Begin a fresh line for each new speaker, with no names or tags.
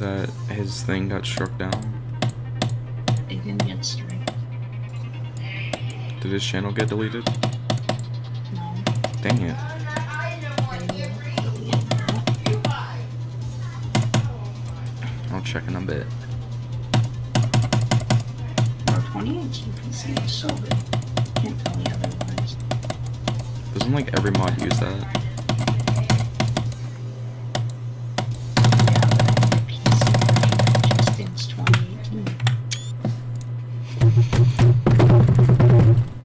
that his thing got struck down?
It didn't get struck.
Did his channel get deleted?
No.
Dang it. I'll check in a bit.
Bro, 2018 PC is so good. Can't tell me otherwise.
Doesn't like every mod use that?